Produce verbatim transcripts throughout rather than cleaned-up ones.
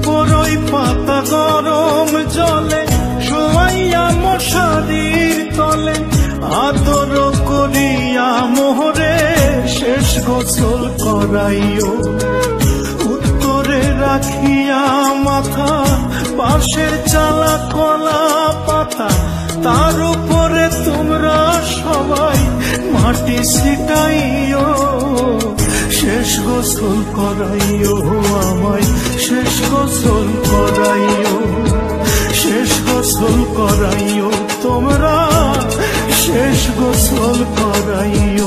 বড়ই পাতা গরম জলে শোয়াইয়া মশারির তলে আদর করিয়া মোহরে শেষ গোসল করাইও। উত্তরে রাখিয়া মাথা পাশের চালা কলা পাতা তার উপরে তোমরা সবাই মাটি ছিটাইও। শেষ গোসল করাইও আমায়, শেষ গোসল করাইও, শেষ গোসল করাইও তোমরা, শেষ গোসল করাইও।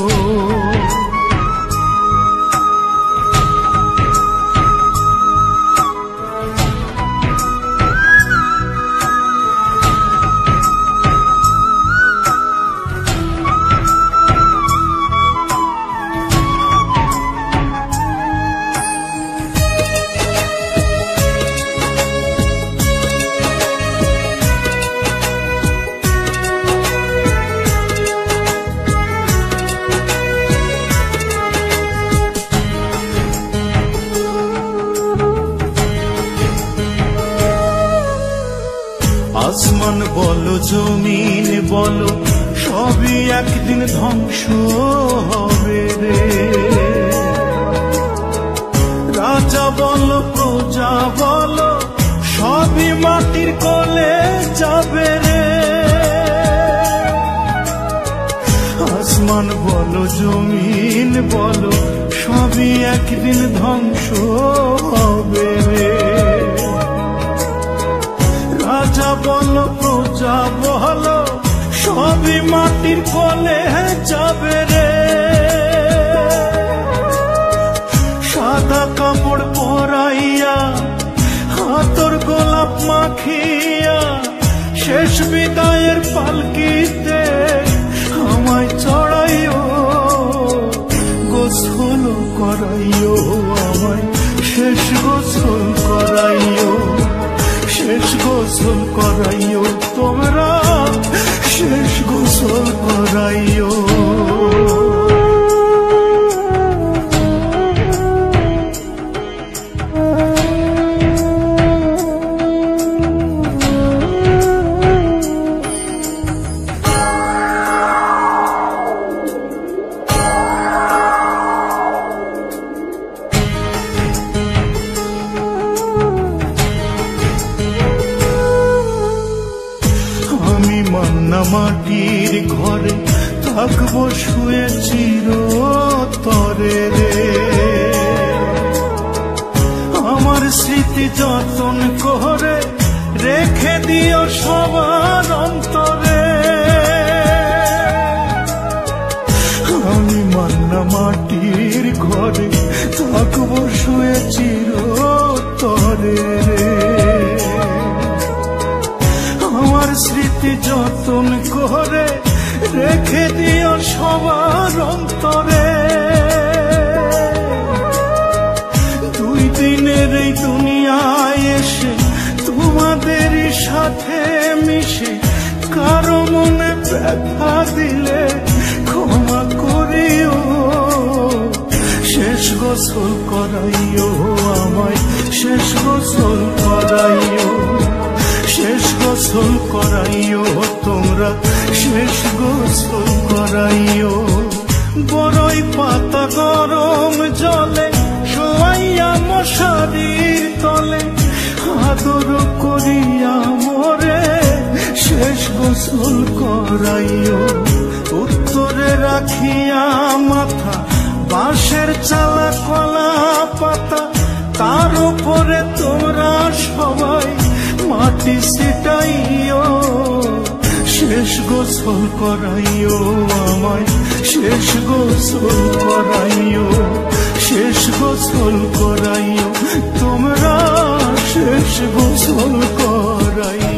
আসমান বলো জমিন বলো সবই একদিন ধ্বংস হবে রে। রাজা বলো প্রজা বলো সবই মাটির কোলে যাবে রে। আসমান বলো জমিন বলো সবই একদিন ধ্বংস হবে রে। রাজা বলো প্রজা বলো সবই মাটির কোলে যাবে রে। সাদা কাপড় পরাইয়া হাতর গোলাপ মাখিয়া শেষ বিদায়ের পালকিতে আমায় চড়াইও। গোসল করাইও আমায়, শেষ গোসল করাইও, শেষ গোসল করাইও তোমরা, শেষ গোসল করাইও। মান্না মাটির ঘরে থাকবো শুয়ে চিরতরে রে। আমার স্মৃতি যতন করে রেখে দিও সবার অন্তরে। আমি মান্না মাটির ঘরে থাকবো শুয়ে চিরতরে রে। আমার স্মৃতি যতন করে রেখে দিও সবার অন্তরে। দুই দিনের এই দুনিয়ায় এসে তোমাদের সাথে মিশে কারো মনে ব্যথা দিলে ক্ষমা করিও। শেষ গোসল করাইও আমায়, শেষ গোসল করাইও, শেষ গোসল করাইও তোমরা, শেষ গোসল করাইও। বড়ই পাতা গরম জলে শোয়াইয়া মশারির তলে আদর করিয়া মোরে শেষ গোসল করাইও। উত্তরে রাখিয়া মাথা বাঁশের চালা কলা পাতা তার উপরে তোমরা সবাই মাটি ছিটাইও। শেষ গোসল করাইও আমায়, শেষ গোসল করাইও, শেষ গোসল করাইও তোমরা, শেষ গোসল করাইও।